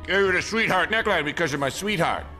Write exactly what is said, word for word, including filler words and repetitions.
gave it a sweetheart neckline because of my sweetheart.